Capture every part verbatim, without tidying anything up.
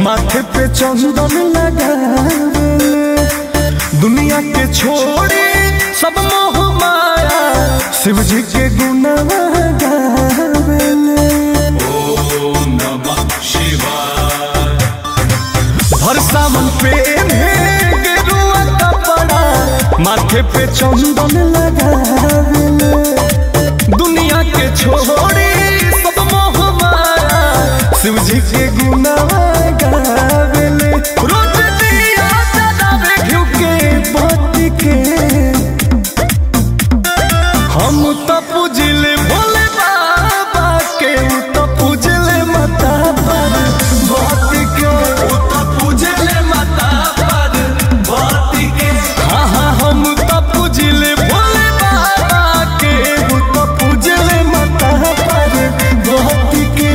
माथे पे चंदन लगावेले दुनिया के छोड़ी सब मोह माया शिव जी के गुणवा गावेले। ओम नमः शिवाय। हर सावन पे गेरुआ कपड़ा माथे पे चंदन लगावेले दुनिया के छोड़ी सब मोह माया शिव जी के गुणवा गावेले। रोज दिया जलावे घिउ के बत्ती के हम तो पूजले भोले बाबा के उ तो पूजले माता पार्वती के उ तो पूजले माता पार्वती के। हाँ हाँ हम तो पूजले भोले बाबा के उ तो पूजले माता पार्वती के।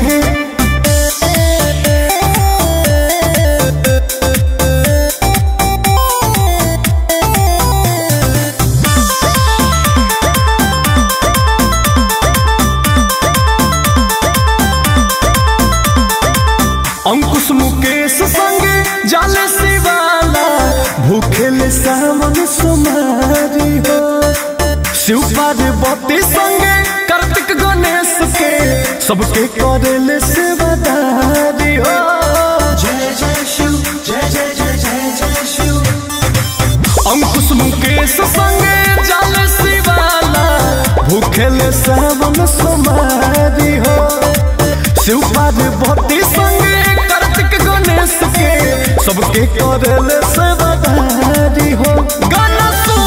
अंकुश मुकेश संगे जाले शिवाला भूखेले सावन सुमारी हो। शिव पार्वती संगे कार्तिक गणेश के सबके करेले सेवादारी हो। जय जय शिव जय जय जय जय जय शिव। अंकुश मुकेश संगे जाले शिवाला भूखेले सावन सुमारी हो। शिव पार्वती संगे कार्तिक गणेश के सबके करेले सेवादारी हो। गाना